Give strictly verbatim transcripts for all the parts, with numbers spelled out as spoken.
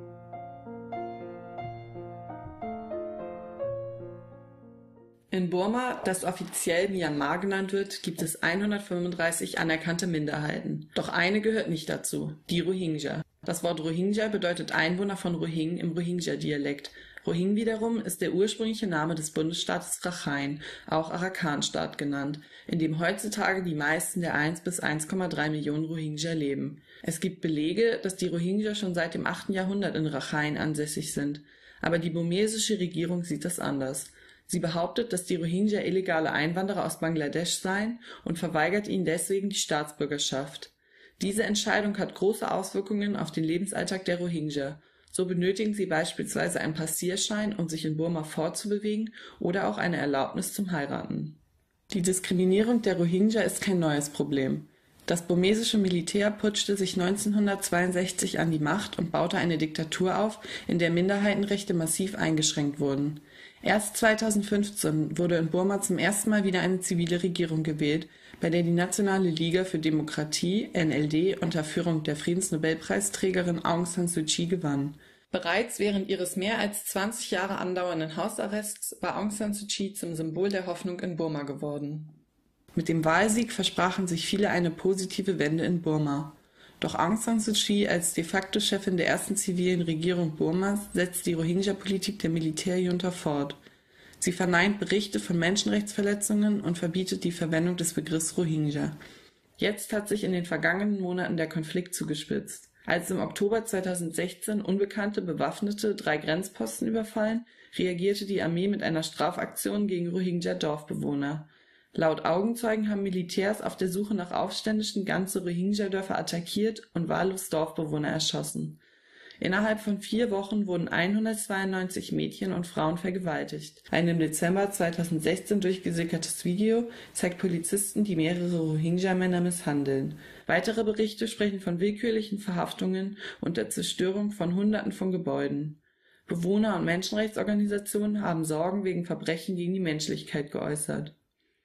In Burma, das offiziell Myanmar genannt wird, gibt es hundertfünfunddreißig anerkannte Minderheiten. Doch eine gehört nicht dazu, die Rohingya. Das Wort Rohingya bedeutet Einwohner von Rohing im Rohingya-Dialekt. Rohing wiederum ist der ursprüngliche Name des Bundesstaates Rakhine, auch Arakan-Staat genannt, in dem heutzutage die meisten der eins bis eins Komma drei Millionen Rohingya leben. Es gibt Belege, dass die Rohingya schon seit dem achten Jahrhundert in Rakhine ansässig sind. Aber die burmesische Regierung sieht das anders. Sie behauptet, dass die Rohingya illegale Einwanderer aus Bangladesch seien und verweigert ihnen deswegen die Staatsbürgerschaft. Diese Entscheidung hat große Auswirkungen auf den Lebensalltag der Rohingya. So benötigen sie beispielsweise einen Passierschein, um sich in Burma fortzubewegen, oder auch eine Erlaubnis zum Heiraten. Die Diskriminierung der Rohingya ist kein neues Problem. Das burmesische Militär putschte sich neunzehnhundertzweiundsechzig an die Macht und baute eine Diktatur auf, in der Minderheitenrechte massiv eingeschränkt wurden. Erst zweitausendfünfzehn wurde in Burma zum ersten Mal wieder eine zivile Regierung gewählt, bei der die Nationale Liga für Demokratie, N L D, unter Führung der Friedensnobelpreisträgerin Aung San Suu Kyi gewann. Bereits während ihres mehr als zwanzig Jahre andauernden Hausarrests war Aung San Suu Kyi zum Symbol der Hoffnung in Burma geworden. Mit dem Wahlsieg versprachen sich viele eine positive Wende in Burma. Doch Aung San Suu Kyi als de facto Chefin der ersten zivilen Regierung Burmas setzt die Rohingya-Politik der Militärjunta fort. Sie verneint Berichte von Menschenrechtsverletzungen und verbietet die Verwendung des Begriffs Rohingya. Jetzt hat sich in den vergangenen Monaten der Konflikt zugespitzt. Als im Oktober zweitausendsechzehn unbekannte Bewaffnete drei Grenzposten überfallen, reagierte die Armee mit einer Strafaktion gegen Rohingya-Dorfbewohner. Laut Augenzeugen haben Militärs auf der Suche nach Aufständischen ganze Rohingya-Dörfer attackiert und wahllos Dorfbewohner erschossen. Innerhalb von vier Wochen wurden hundertzweiundneunzig Mädchen und Frauen vergewaltigt. Ein im Dezember zweitausendsechzehn durchgesickertes Video zeigt Polizisten, die mehrere Rohingya-Männer misshandeln. Weitere Berichte sprechen von willkürlichen Verhaftungen und der Zerstörung von Hunderten von Gebäuden. Bewohner und Menschenrechtsorganisationen haben Sorgen wegen Verbrechen gegen die Menschlichkeit geäußert.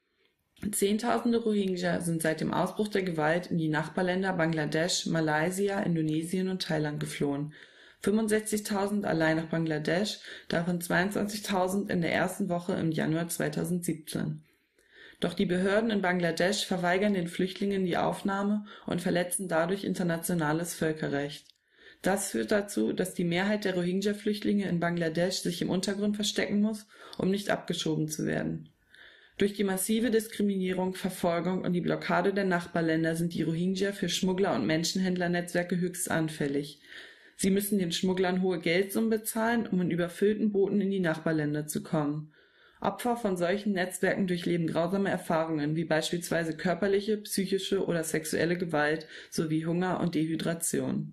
Zehntausende Rohingya sind seit dem Ausbruch der Gewalt in die Nachbarländer Bangladesch, Malaysia, Indonesien und Thailand geflohen. fünfundsechzigtausend allein nach Bangladesch, davon zweiundzwanzigtausend in der ersten Woche im Januar zweitausendsiebzehn. Doch die Behörden in Bangladesch verweigern den Flüchtlingen die Aufnahme und verletzen dadurch internationales Völkerrecht. Das führt dazu, dass die Mehrheit der Rohingya-Flüchtlinge in Bangladesch sich im Untergrund verstecken muss, um nicht abgeschoben zu werden. Durch die massive Diskriminierung, Verfolgung und die Blockade der Nachbarländer sind die Rohingya für Schmuggler- und Menschenhändlernetzwerke höchst anfällig. Sie müssen den Schmugglern hohe Geldsummen bezahlen, um in überfüllten Booten in die Nachbarländer zu kommen. Opfer von solchen Netzwerken durchleben grausame Erfahrungen, wie beispielsweise körperliche, psychische oder sexuelle Gewalt sowie Hunger und Dehydration.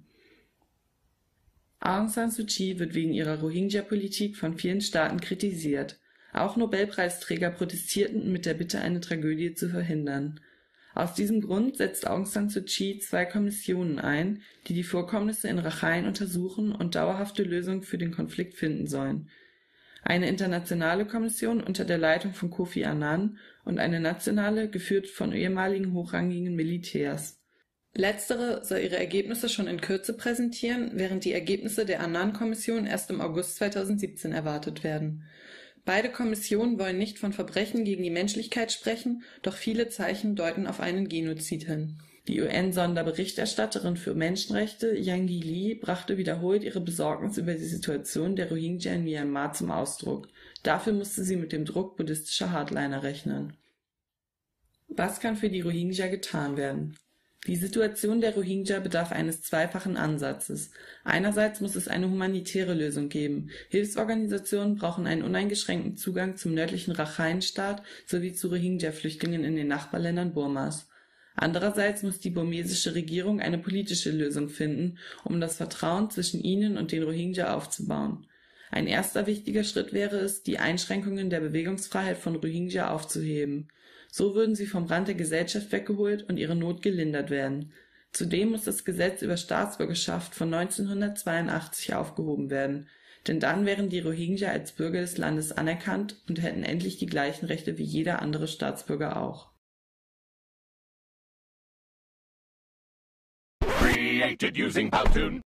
Aung San Suu Kyi wird wegen ihrer Rohingya-Politik von vielen Staaten kritisiert. Auch Nobelpreisträger protestierten mit der Bitte, eine Tragödie zu verhindern. Aus diesem Grund setzt Aung San Suu Kyi zwei Kommissionen ein, die die Vorkommnisse in Rakhine untersuchen und dauerhafte Lösungen für den Konflikt finden sollen. Eine internationale Kommission unter der Leitung von Kofi Annan und eine nationale, geführt von ehemaligen hochrangigen Militärs. Letztere soll ihre Ergebnisse schon in Kürze präsentieren, während die Ergebnisse der Annan-Kommission erst im August zweitausendsiebzehn erwartet werden. Beide Kommissionen wollen nicht von Verbrechen gegen die Menschlichkeit sprechen, doch viele Zeichen deuten auf einen Genozid hin. Die U N-Sonderberichterstatterin für Menschenrechte, Yanghee Lee, brachte wiederholt ihre Besorgnis über die Situation der Rohingya in Myanmar zum Ausdruck. Dafür musste sie mit dem Druck buddhistischer Hardliner rechnen. Was kann für die Rohingya getan werden? Die Situation der Rohingya bedarf eines zweifachen Ansatzes. Einerseits muss es eine humanitäre Lösung geben. Hilfsorganisationen brauchen einen uneingeschränkten Zugang zum nördlichen Rakhine-Staat sowie zu Rohingya-Flüchtlingen in den Nachbarländern Burmas. Andererseits muss die burmesische Regierung eine politische Lösung finden, um das Vertrauen zwischen ihnen und den Rohingya aufzubauen. Ein erster wichtiger Schritt wäre es, die Einschränkungen der Bewegungsfreiheit von Rohingya aufzuheben. So würden sie vom Rand der Gesellschaft weggeholt und ihre Not gelindert werden. Zudem muss das Gesetz über Staatsbürgerschaft von neunzehnhundertzweiundachtzig aufgehoben werden, denn dann wären die Rohingya als Bürger des Landes anerkannt und hätten endlich die gleichen Rechte wie jeder andere Staatsbürger auch. Created using Powtoon.